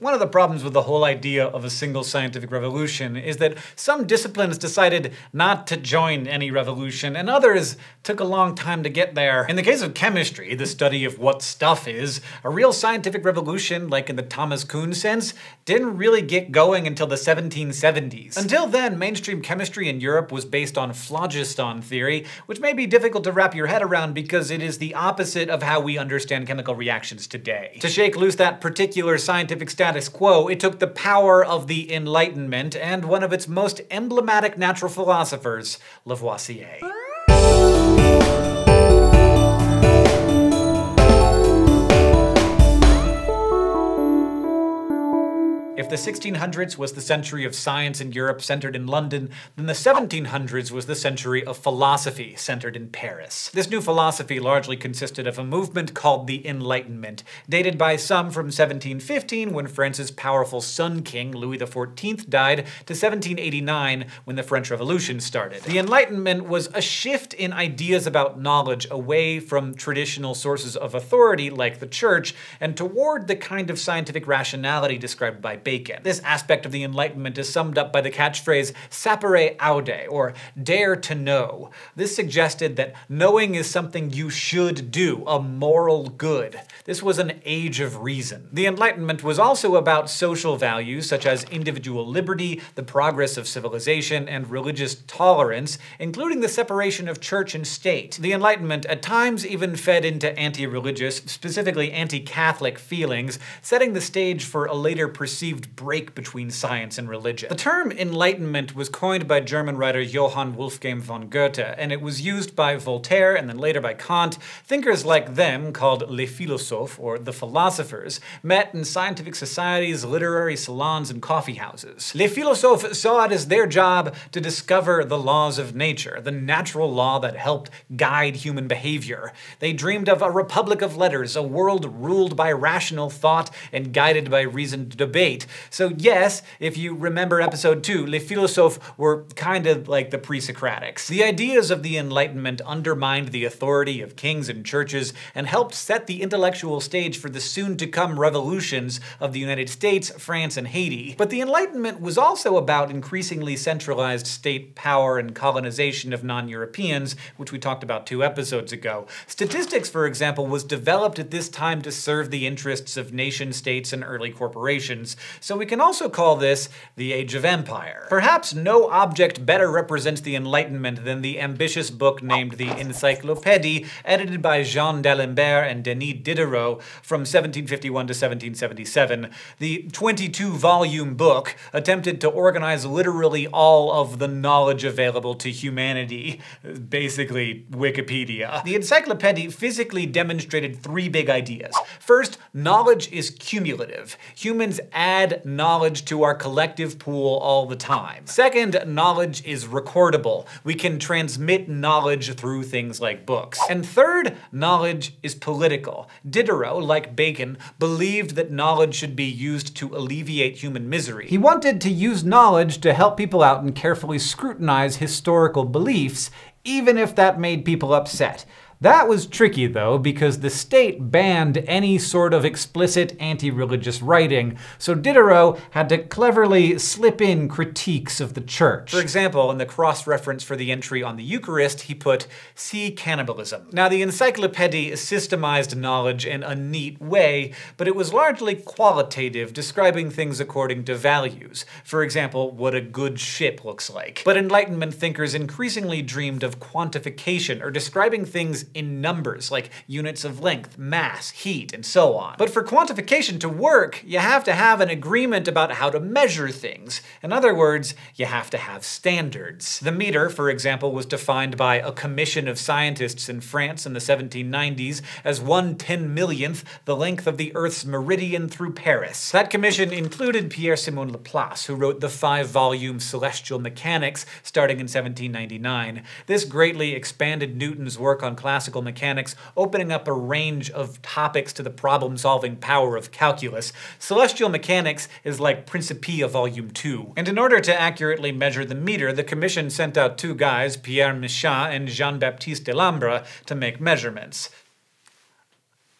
One of the problems with the whole idea of a single scientific revolution is that some disciplines decided not to join any revolution, and others took a long time to get there. In the case of chemistry, the study of what stuff is, a real scientific revolution, like in the Thomas Kuhn sense, didn't really get going until the 1770s. Until then, mainstream chemistry in Europe was based on phlogiston theory, which may be difficult to wrap your head around because it is the opposite of how we understand chemical reactions today. To shake loose that particular scientific status quo, it took the power of the Enlightenment and one of its most emblematic natural philosophers, Lavoisier. If the 1600s was the century of science in Europe centered in London, then the 1700s was the century of philosophy centered in Paris. This new philosophy largely consisted of a movement called the Enlightenment, dated by some from 1715, when France's powerful Sun King, Louis XIV, died, to 1789, when the French Revolution started. The Enlightenment was a shift in ideas about knowledge away from traditional sources of authority like the church, and toward the kind of scientific rationality described by Bacon. This aspect of the Enlightenment is summed up by the catchphrase sapere aude, or dare to know. This suggested that knowing is something you should do, a moral good. This was an age of reason. The Enlightenment was also about social values such as individual liberty, the progress of civilization, and religious tolerance, including the separation of church and state. The Enlightenment at times even fed into anti-religious, specifically anti-Catholic feelings, setting the stage for a later perceived break between science and religion. The term Enlightenment was coined by German writer Johann Wolfgang von Goethe, and it was used by Voltaire and then later by Kant. Thinkers like them, called les philosophes, or the philosophers, met in scientific societies, literary salons, and coffee houses. Les philosophes saw it as their job to discover the laws of nature, the natural law that helped guide human behavior. They dreamed of a republic of letters, a world ruled by rational thought and guided by reasoned debate. So yes, if you remember episode 2, les philosophes were kind of like the pre-Socratics. The ideas of the Enlightenment undermined the authority of kings and churches and helped set the intellectual stage for the soon-to-come revolutions of the United States, France, and Haiti. But the Enlightenment was also about increasingly centralized state power and colonization of non-Europeans, which we talked about 2 episodes ago. Statistics, for example, was developed at this time to serve the interests of nation-states and early corporations. So we can also call this the Age of Empire. Perhaps no object better represents the Enlightenment than the ambitious book named the Encyclopédie, edited by Jean d'Alembert and Denis Diderot from 1751 to 1777. The 22-volume book attempted to organize literally all of the knowledge available to humanity, basically Wikipedia. The Encyclopédie physically demonstrated 3 big ideas. First, knowledge is cumulative. Humans add knowledge to our collective pool all the time. Second, knowledge is recordable. We can transmit knowledge through things like books. And third, knowledge is political. Diderot, like Bacon, believed that knowledge should be used to alleviate human misery. He wanted to use knowledge to help people out and carefully scrutinize historical beliefs, even if that made people upset. That was tricky though, because the state banned any sort of explicit anti-religious writing, so Diderot had to cleverly slip in critiques of the church. For example, in the cross-reference for the entry on the Eucharist, he put, "See cannibalism." Now, the Encyclopédie systemized knowledge in a neat way, but it was largely qualitative, describing things according to values. For example, what a good ship looks like. But Enlightenment thinkers increasingly dreamed of quantification, or describing things in numbers, like units of length, mass, heat, and so on. But for quantification to work, you have to have an agreement about how to measure things. In other words, you have to have standards. The meter, for example, was defined by a commission of scientists in France in the 1790s as 1/10,000,000th the length of the Earth's meridian through Paris. That commission included Pierre-Simon Laplace, who wrote the 5-volume Celestial Mechanics starting in 1799. This greatly expanded Newton's work on classical mechanics, opening up a range of topics to the problem-solving power of calculus. Celestial Mechanics is like Principia Volume 2. And in order to accurately measure the meter, the commission sent out 2 guys, Pierre Michat and Jean-Baptiste Delambre, to make measurements.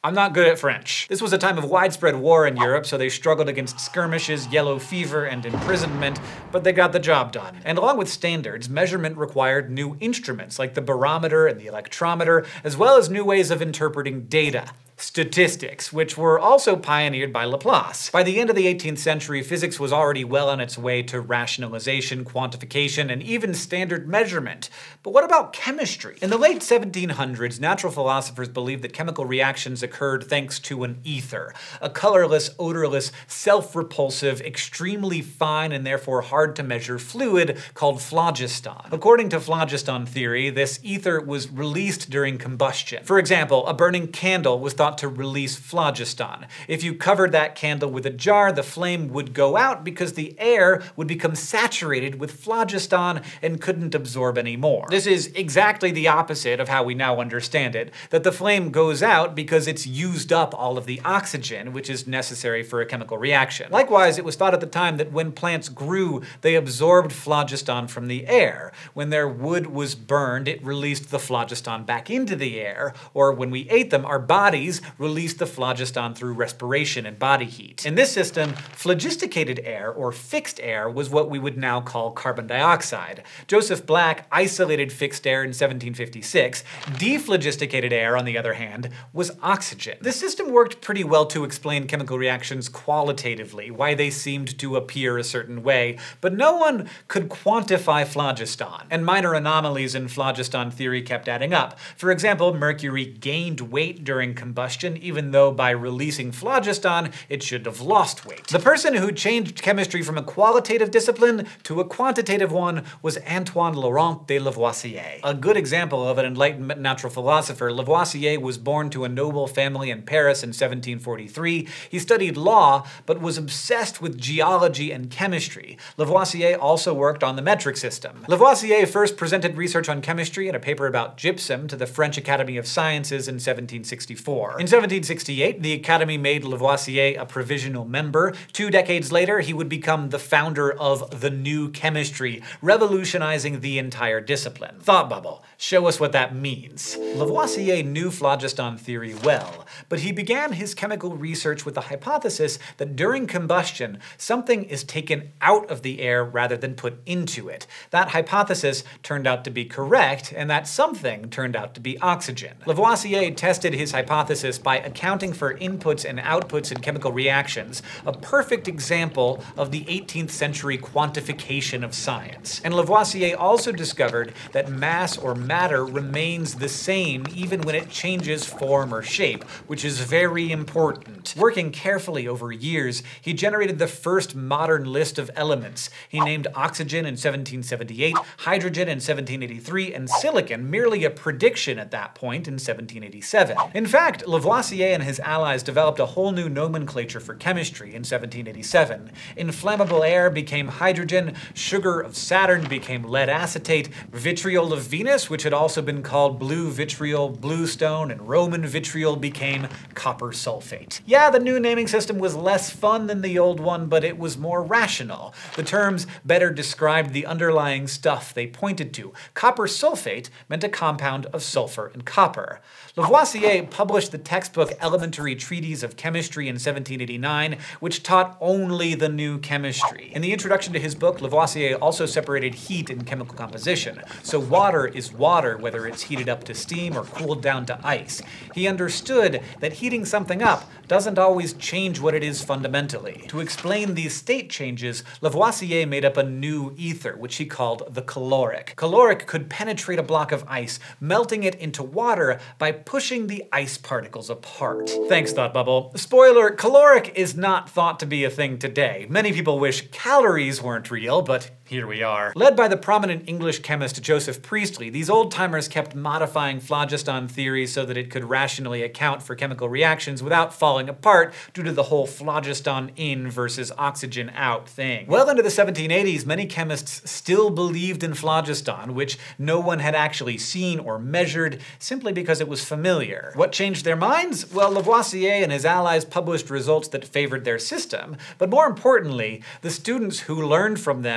I'm not good at French. This was a time of widespread war in Europe, so they struggled against skirmishes, yellow fever, and imprisonment, but they got the job done. And along with standards, measurement required new instruments like the barometer and the electrometer, as well as new ways of interpreting data. Statistics, which were also pioneered by Laplace. By the end of the 18th century, physics was already well on its way to rationalization, quantification, and even standard measurement. But what about chemistry? In the late 1700s, natural philosophers believed that chemical reactions occurred thanks to an ether, a colorless, odorless, self-repulsive, extremely fine and therefore hard to measure fluid called phlogiston. According to phlogiston theory, this ether was released during combustion. For example, a burning candle was thought to release phlogiston. If you covered that candle with a jar, the flame would go out because the air would become saturated with phlogiston and couldn't absorb any more. This is exactly the opposite of how we now understand it, that the flame goes out because it's used up all of the oxygen, which is necessary for a chemical reaction. Likewise, it was thought at the time that when plants grew, they absorbed phlogiston from the air. When their wood was burned, it released the phlogiston back into the air, or when we ate them, our bodies released the phlogiston through respiration and body heat. In this system, phlogisticated air, or fixed air, was what we would now call carbon dioxide. Joseph Black isolated fixed air in 1756. Dephlogisticated air, on the other hand, was oxygen. The system worked pretty well to explain chemical reactions qualitatively, why they seemed to appear a certain way, but no one could quantify phlogiston. And minor anomalies in phlogiston theory kept adding up. For example, mercury gained weight during combustion, even though by releasing phlogiston, it should have lost weight. The person who changed chemistry from a qualitative discipline to a quantitative one was Antoine Laurent de Lavoisier. A good example of an Enlightenment natural philosopher, Lavoisier was born to a noble family in Paris in 1743. He studied law, but was obsessed with geology and chemistry. Lavoisier also worked on the metric system. Lavoisier first presented research on chemistry in a paper about gypsum to the French Academy of Sciences in 1764. In 1768, the Academy made Lavoisier a provisional member. 2 decades later, he would become the founder of the new chemistry, revolutionizing the entire discipline. Thought bubble. Show us what that means. Lavoisier knew phlogiston theory well, but he began his chemical research with the hypothesis that during combustion, something is taken out of the air rather than put into it. That hypothesis turned out to be correct, and that something turned out to be oxygen. Lavoisier tested his hypothesis by accounting for inputs and outputs in chemical reactions, a perfect example of the 18th century quantification of science. And Lavoisier also discovered that mass or matter remains the same even when it changes form or shape, which is very important. Working carefully over years, he generated the first modern list of elements. He named oxygen in 1778, hydrogen in 1783, and silicon, merely a prediction at that point, in 1787. In fact, Lavoisier and his allies developed a whole new nomenclature for chemistry in 1787. Inflammable air became hydrogen, sugar of Saturn became lead acetate, vitriol of Venus, which had also been called blue vitriol, bluestone, and Roman vitriol became copper sulfate. Yeah, the new naming system was less fun than the old one, but it was more rational. The terms better described the underlying stuff they pointed to. Copper sulfate meant a compound of sulfur and copper. Lavoisier published the textbook Elementary Treatise of Chemistry in 1789, which taught only the new chemistry. In the introduction to his book, Lavoisier also separated heat and chemical composition. So water is water, whether it's heated up to steam or cooled down to ice. He understood that heating something up doesn't always change what it is fundamentally. To explain these state changes, Lavoisier made up a new ether, which he called the caloric. Caloric could penetrate a block of ice, melting it into water by pushing the ice particles apart. Thanks, Thought Bubble. Spoiler, caloric is not thought to be a thing today. Many people wish calories weren't real, but here we are. Led by the prominent English chemist Joseph Priestley, these old-timers kept modifying phlogiston theory so that it could rationally account for chemical reactions without falling apart due to the whole phlogiston in versus oxygen out thing. Well into the 1780s, many chemists still believed in phlogiston, which no one had actually seen or measured, simply because it was familiar. What changed their minds? Well, Lavoisier and his allies published results that favored their system, but more importantly, the students who learned from them could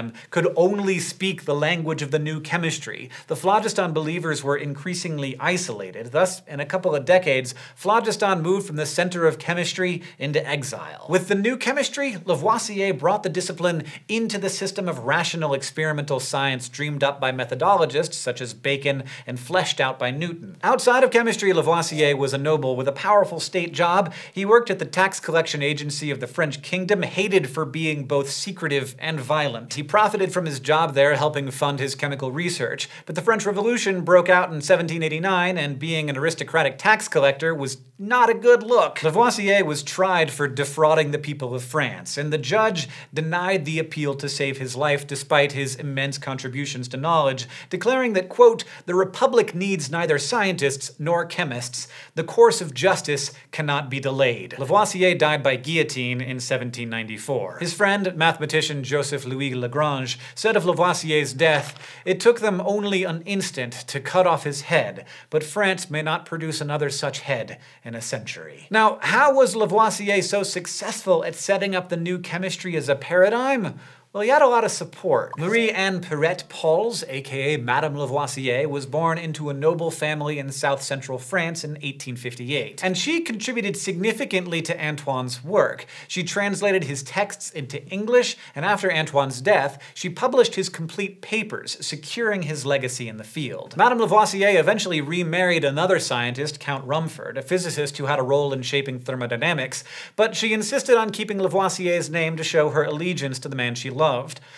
could only speak the language of the new chemistry, the phlogiston believers were increasingly isolated. Thus, in a couple of decades, phlogiston moved from the center of chemistry into exile. With the new chemistry, Lavoisier brought the discipline into the system of rational experimental science dreamed up by methodologists such as Bacon and fleshed out by Newton. Outside of chemistry, Lavoisier was a noble with a powerful state job. He worked at the tax collection agency of the French kingdom, hated for being both secretive and violent. He profited from his job there, helping fund his chemical research. But the French Revolution broke out in 1789, and being an aristocratic tax collector was not a good look. Lavoisier was tried for defrauding the people of France, and the judge denied the appeal to save his life despite his immense contributions to knowledge, declaring that, quote, "The Republic needs neither scientists nor chemists. The course of justice cannot be delayed." Lavoisier died by guillotine in 1794. His friend, mathematician Joseph Louis Lagrange, said of Lavoisier's death, "It took them only an instant to cut off his head, but France may not produce another such head in a century." Now, how was Lavoisier so successful at setting up the new chemistry as a paradigm? Well, he had a lot of support. Marie-Anne Perret-Pauls, aka Madame Lavoisier, was born into a noble family in south-central France in 1858. And she contributed significantly to Antoine's work. She translated his texts into English, and after Antoine's death, she published his complete papers, securing his legacy in the field. Madame Lavoisier eventually remarried another scientist, Count Rumford, a physicist who had a role in shaping thermodynamics, but she insisted on keeping Lavoisier's name to show her allegiance to the man she loved.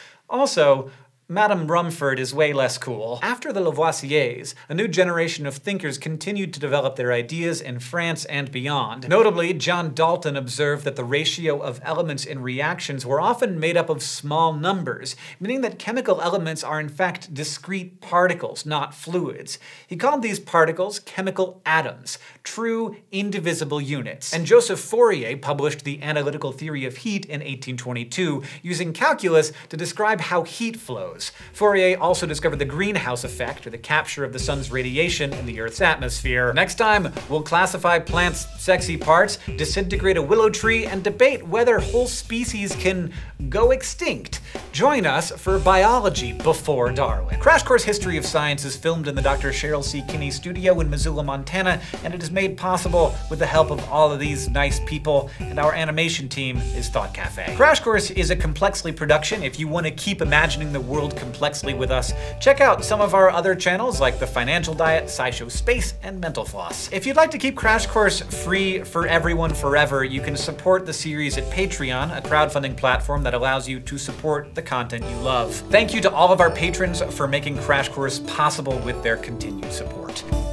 Also, Madame Rumford is way less cool. After the Lavoisiers, a new generation of thinkers continued to develop their ideas in France and beyond. Notably, John Dalton observed that the ratio of elements in reactions were often made up of small numbers, meaning that chemical elements are in fact discrete particles, not fluids. He called these particles chemical atoms, true indivisible units. And Joseph Fourier published The Analytical Theory of Heat in 1822, using calculus to describe how heat flows. Fourier also discovered the greenhouse effect, or the capture of the sun's radiation in the Earth's atmosphere. Next time, we'll classify plants' sexy parts, disintegrate a willow tree, and debate whether whole species can go extinct. Join us for Biology Before Darwin. Crash Course History of Science is filmed in the Dr. Cheryl C. Kinney studio in Missoula, Montana, and it is made possible with the help of all of these nice people, and our animation team is Thought Cafe. Crash Course is a Complexly production. If you want to keep imagining the world complexly with us, check out some of our other channels like The Financial Diet, SciShow Space, and Mental Floss. If you'd like to keep Crash Course free for everyone forever, you can support the series at Patreon, a crowdfunding platform that allows you to support the content you love. Thank you to all of our patrons for making Crash Course possible with their continued support.